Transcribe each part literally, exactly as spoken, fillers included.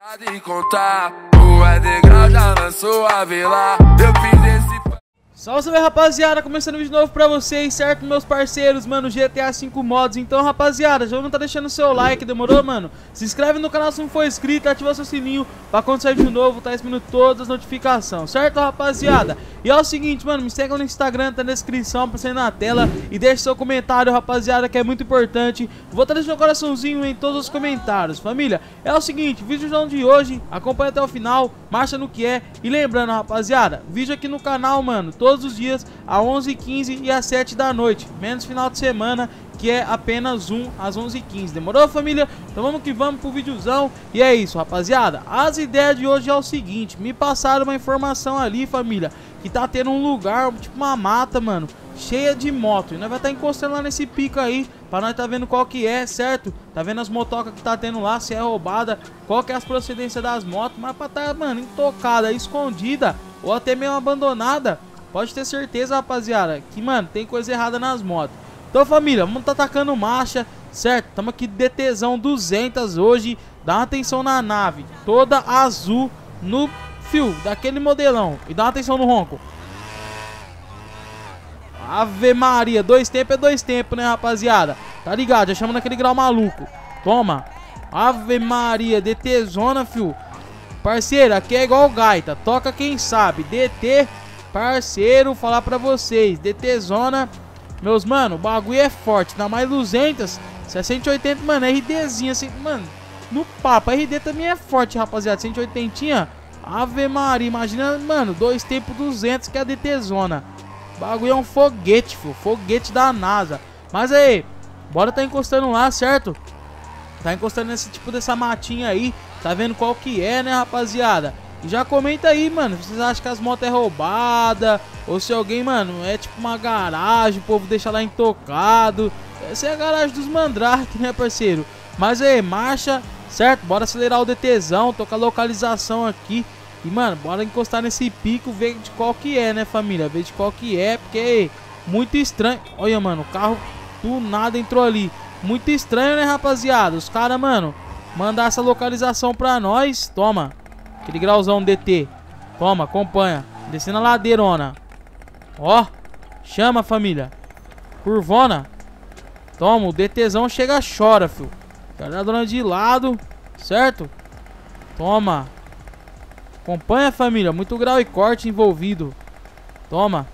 De contar, o Edgar já lançou a vela. Eu fiz esse. Salve, salve, rapaziada, começando um vídeo novo pra vocês, certo, meus parceiros, mano, G T A cinco Mods. Então, rapaziada, já não tá deixando o seu like, demorou, mano? Se inscreve no canal se não for inscrito, ativa seu sininho pra quando sair vídeo novo, tá recebendo todas as notificações, certo, rapaziada? E é o seguinte, mano, me segue no Instagram, tá na descrição, aparecendo na tela. E deixe seu comentário, rapaziada, que é muito importante. Vou estar deixando um coraçãozinho em todos os comentários, família. É o seguinte, vídeo de hoje, acompanha até o final, marcha no que é. E lembrando, rapaziada, vídeo aqui no canal, mano, todos os dias, às onze e quinze e às sete da noite, menos final de semana, que é apenas um às onze e quinze. Demorou, família? Então vamos que vamos pro videozão. E é isso, rapaziada. As ideias de hoje é o seguinte: me passaram uma informação ali, família, que tá tendo um lugar, tipo uma mata, mano, cheia de moto. E nós vai estar tá encostando lá nesse pico aí, pra nós tá vendo qual que é, certo? Tá vendo as motocas que tá tendo lá, se é roubada, qual que é as procedências das motos. Mas pra tá, mano, intocada, escondida, ou até meio abandonada, pode ter certeza, rapaziada, que, mano, tem coisa errada nas motos. Então, família, vamos tá atacando marcha, certo? Tamo aqui de DTzão duzentos hoje. Dá uma atenção na nave, toda azul, no fio, daquele modelão. E dá uma atenção no ronco. Ave Maria, dois tempos é dois tempos, né, rapaziada? Tá ligado? Já chama naquele grau maluco. Toma. Ave Maria, DTzona, fio. Parceiro, aqui é igual gaita. Toca quem sabe. D T, parceiro, falar pra vocês. DTzona, meus mano, o bagulho é forte. Na mais duzentos, cento e oitenta, mano, RDzinha assim, mano, no papo. A R D também é forte, rapaziada. cento e oitenta, Ave Maria, imagina, mano, dois tempos duzentos que é a DTzona. O bagulho é um foguete, filho, foguete da NASA. Mas aí, bora tá encostando lá, certo? Tá encostando nesse tipo dessa matinha aí. Tá vendo qual que é, né, rapaziada? E já comenta aí, mano, vocês acham que as motos é roubada, ou se alguém, mano, é tipo uma garagem, o povo deixa lá intocado. Essa é a garagem dos Mandrake, né, parceiro? Mas aí, marcha, certo? Bora acelerar o DTzão, tocar a localização aqui. E, mano, bora encostar nesse pico, ver de qual que é, né, família? Ver de qual que é, porque aí, muito estranho. Olha, mano, o carro do nada entrou ali. Muito estranho, né, rapaziada? Os caras, mano, mandar essa localização pra nós. Toma. Aquele grauzão D T. Toma, acompanha. Descendo a ladeirona. Ó. Chama, família. Curvona. Toma, o DTzão chega, chora, filho. Dona de lado. Certo? Toma. Acompanha, família. Muito grau e corte envolvido. Toma.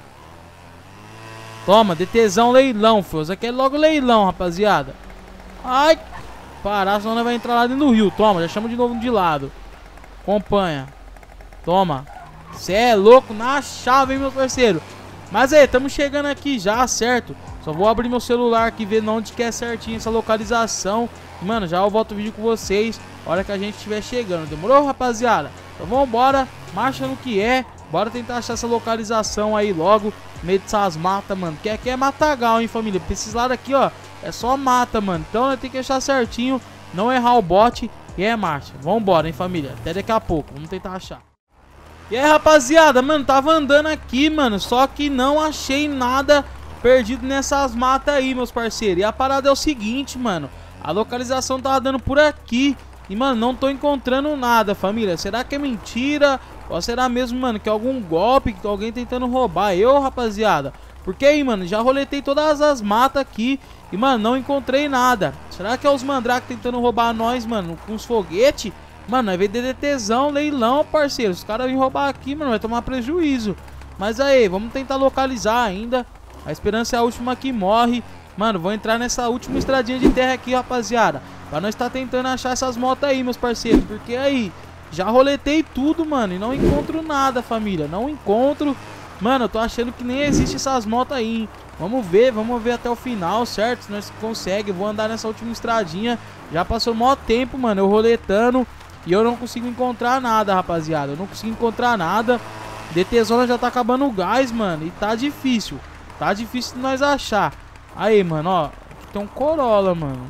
Toma, DTzão leilão, filho. Isso aqui é logo leilão, rapaziada. Ai. Parar, senão não vai entrar lá dentro do rio. Toma, já chama de novo de lado. Acompanha. Toma. Cê é louco na chave, hein, meu parceiro. Mas aí, estamos chegando aqui já, certo? Só vou abrir meu celular aqui, ver onde que é certinho essa localização. E, mano, já eu volto o vídeo com vocês a hora que a gente estiver chegando. Demorou, rapaziada? Então vambora, marcha no que é. Bora tentar achar essa localização aí logo, no meio dessas matas, mano. Porque aqui é matagal, hein, família? Pra esses lados aqui, ó, é só mata, mano. Então nós tem que achar certinho, não errar o bote. E é marcha, vambora, hein, família. Até daqui a pouco, vamos tentar achar. E aí, rapaziada, mano, tava andando aqui, mano, só que não achei nada perdido nessas matas aí, meus parceiros. E a parada é o seguinte, mano, a localização tava dando por aqui e, mano, não tô encontrando nada, família. Será que é mentira? Ou será mesmo, mano, que é algum golpe, que alguém tentando roubar eu, rapaziada? Porque aí, mano, já roletei todas as matas aqui e, mano, não encontrei nada. Será que é os Mandrake tentando roubar nós, mano, com os foguetes? Mano, vai ver DDTzão, leilão, parceiro. Os caras vêm roubar aqui, mano, vai tomar prejuízo. Mas aí, vamos tentar localizar ainda. A esperança é a última que morre. Mano, vou entrar nessa última estradinha de terra aqui, rapaziada, pra nós estar tá tentando achar essas motos aí, meus parceiros. Porque aí, já roletei tudo, mano, e não encontro nada, família. Não encontro. Mano, eu tô achando que nem existe essas motos aí, hein? Vamos ver, vamos ver até o final, certo? Se nós conseguimos, vou andar nessa última estradinha. Já passou mó tempo, mano, eu roletando e eu não consigo encontrar nada, rapaziada. Eu não consigo encontrar nada. DTzona já tá acabando o gás, mano, e tá difícil. Tá difícil de nós achar. Aí, mano, ó, aqui tem um Corolla, mano.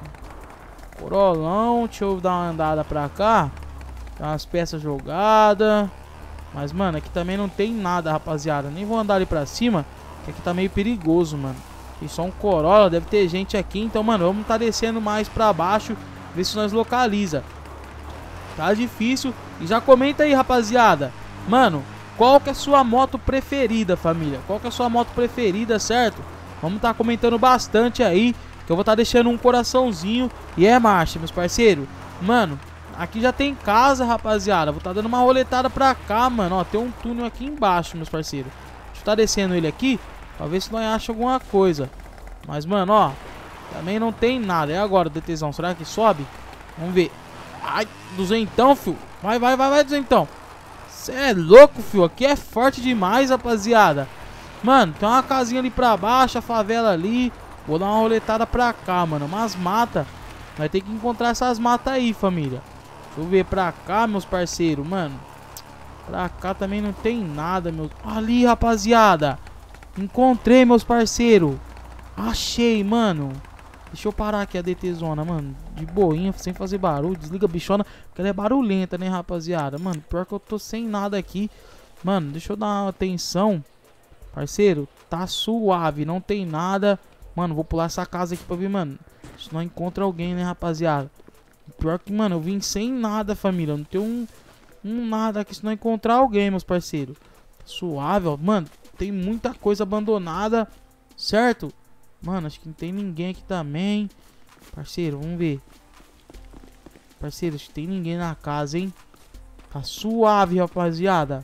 Corolão, deixa eu dar uma andada pra cá. Tem umas peças jogadas. Mas, mano, aqui também não tem nada, rapaziada. Nem vou andar ali pra cima, que aqui tá meio perigoso, mano. Tem só um Corolla, deve ter gente aqui. Então, mano, vamos tá descendo mais pra baixo, ver se nós localiza. Tá difícil. E já comenta aí, rapaziada. Mano, qual que é a sua moto preferida, família? Qual que é a sua moto preferida, certo? Vamos tá comentando bastante aí, que eu vou tá deixando um coraçãozinho. E é marcha, meus parceiros. Mano, aqui já tem casa, rapaziada. Vou tá dando uma roletada pra cá, mano. Ó, tem um túnel aqui embaixo, meus parceiros. Deixa eu tá descendo ele aqui, pra ver se nós achamos alguma coisa. Mas, mano, ó, também não tem nada. É agora, DTzão, será que sobe? Vamos ver. Ai, duzentão, fio. Vai, vai, vai, vai, duzentão. Cê é louco, fio. Aqui é forte demais, rapaziada. Mano, tem uma casinha ali pra baixo, a favela ali. Vou dar uma roletada pra cá, mano. Umas matas. Vai ter que encontrar essas matas aí, família. Deixa eu ver pra cá, meus parceiros, mano. Pra cá também não tem nada, meu. Ali, rapaziada. Encontrei, meus parceiros. Achei, mano. Deixa eu parar aqui a DTzona, mano. De boinha, sem fazer barulho. Desliga a bichona, porque ela é barulhenta, né, rapaziada? Mano, pior que eu tô sem nada aqui. Mano, deixa eu dar uma atenção. Parceiro, tá suave, não tem nada. Mano, vou pular essa casa aqui pra ver, mano. Se não encontra alguém, né, rapaziada? Pior que, mano, eu vim sem nada, família. Não tem um, um nada aqui se não encontrar alguém, meus parceiros. Suave, ó. Mano, tem muita coisa abandonada, certo? Mano, acho que não tem ninguém aqui também. Parceiro, vamos ver. Parceiro, acho que tem ninguém na casa, hein? Tá suave, rapaziada.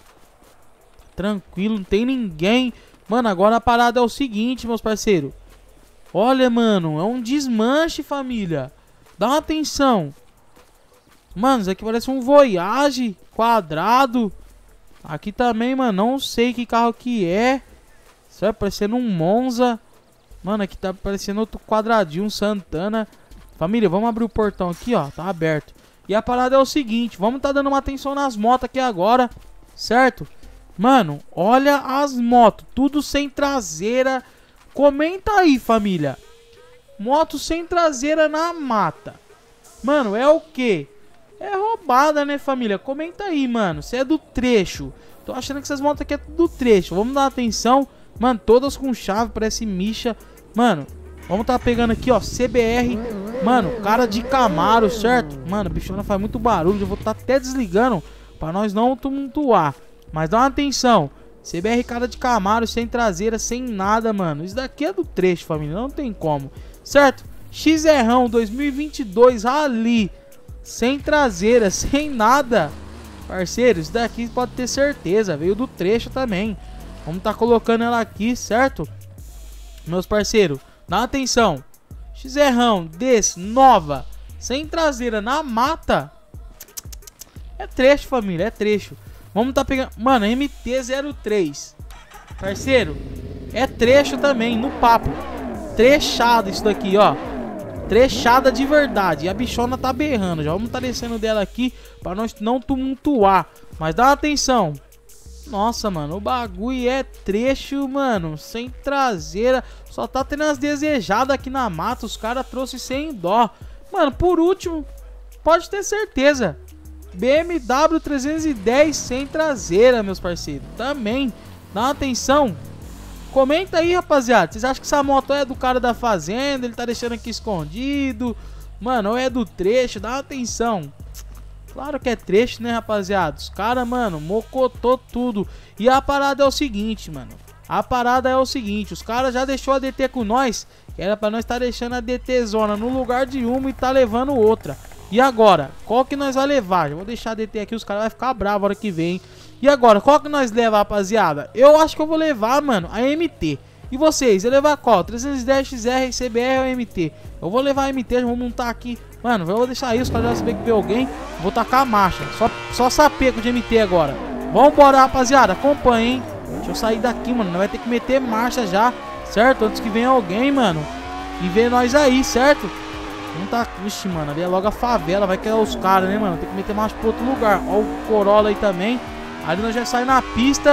Tranquilo, não tem ninguém. Mano, agora a parada é o seguinte, meus parceiros. Olha, mano, é um desmanche, família. Dá uma atenção. Mano, isso aqui parece um Voyage quadrado. Aqui também, mano, não sei que carro que é. Isso vai parecendo um Monza. Mano, aqui tá parecendo outro quadradinho, um Santana. Família, vamos abrir o portão aqui, ó. Tá aberto. E a parada é o seguinte. Vamos tá dando uma atenção nas motos aqui agora. Certo? Mano, olha as motos. Tudo sem traseira. Comenta aí, família. Moto sem traseira na mata. Mano, é o quê? É roubada, né, família? Comenta aí, mano. Você é do trecho. Tô achando que essas motos aqui é tudo do trecho. Vamos dar atenção. Mano, todas com chave, parece micha. Mano, vamos tá pegando aqui, ó, C B R. Mano, cara de Camaro, certo? Mano, a bichona faz muito barulho. Eu vou tá até desligando pra nós não tumultuar. Mas dá uma atenção. C B R cara de Camaro, sem traseira, sem nada, mano. Isso daqui é do trecho, família. Não tem como, certo? X R dois mil e vinte e dois Rally. Sem traseira, sem nada. Parceiro, isso daqui pode ter certeza. Veio do trecho também. Vamos tá colocando ela aqui, certo? Meus parceiros, dá atenção. X R desse, nova, sem traseira, na mata. É trecho, família, é trecho. Vamos tá pegando... Mano, M T zero três. Parceiro, é trecho também, no papo. Trechado isso daqui, ó. Trechada de verdade. E a bichona tá berrando. Já vamos tá descendo dela aqui pra nós não tumultuar. Mas dá atenção. Nossa, mano, o bagulho é trecho, mano, sem traseira. Só tá tendo as desejadas aqui na mata. Os caras trouxeram sem dó. Mano, por último, pode ter certeza, B M W trezentos e dez sem traseira, meus parceiros. Também, dá uma atenção. Comenta aí, rapaziada. Vocês acham que essa moto é do cara da fazenda? Ele tá deixando aqui escondido? Mano, ou é do trecho? Dá uma atenção. Claro que é trecho, né, rapaziada? Os caras, mano, mocotou tudo. E a parada é o seguinte, mano. A parada é o seguinte. Os caras já deixou a D T com nós. Que era pra nós estar tá deixando a DTzona no lugar de uma e tá levando outra. E agora? Qual que nós vai levar? Já vou deixar a D T aqui. Os caras vão ficar bravos a hora que vem. E agora? Qual que nós leva, rapaziada? Eu acho que eu vou levar, mano, a M T. E vocês? Eu levar qual? trezentos e dez X R, C B R ou M T? Eu vou levar a M T, já vou montar aqui. Mano, eu vou deixar aí, os caras já sabem que vê alguém. Vou tacar a marcha. Só, só sapeco de M T agora. Vambora, rapaziada. Acompanha, hein? Deixa eu sair daqui, mano. Nós vai ter que meter marcha já, certo? Antes que venha alguém, mano. E ver nós aí, certo? Não tá... Vixe, mano. Ali é logo a favela. Vai que é os caras, né, mano? Tem que meter marcha pro outro lugar. Ó o Corolla aí também. Ali nós já sai na pista.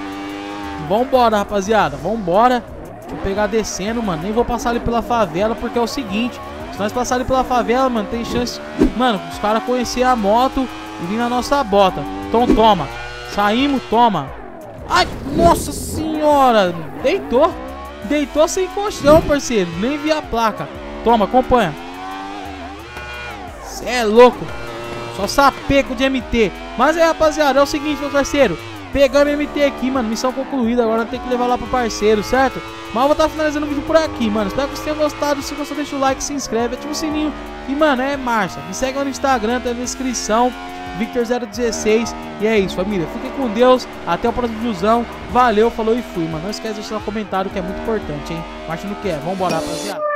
Vambora, rapaziada. Vambora. Deixa eu pegar descendo, mano. Nem vou passar ali pela favela, porque é o seguinte... Se nós passarem pela favela, mano, tem chance, mano, os caras conhecer a moto e vir na nossa bota. Então toma. Saímos, toma. Ai, nossa senhora. Deitou. Deitou sem colchão, parceiro. Nem vi a placa. Toma, acompanha. Cê é louco. Só sapeco de M T. Mas é, rapaziada, é o seguinte, meu parceiro. Pegamos M T aqui, mano. Missão concluída. Agora tem que levar lá pro parceiro, certo? Mas eu vou estar finalizando o vídeo por aqui, mano. Espero que vocês tenham gostado. Se gostou, deixa o like, se inscreve, ativa o sininho. E, mano, é marcha. Me segue lá no Instagram, tá na descrição. Victor zero dezesseis. E é isso, família. Fiquem com Deus. Até o próximo videozão. Valeu, falou e fui, mano. Não esquece de deixar um comentário que é muito importante, hein? Marcha no que é. Vambora, rapaziada.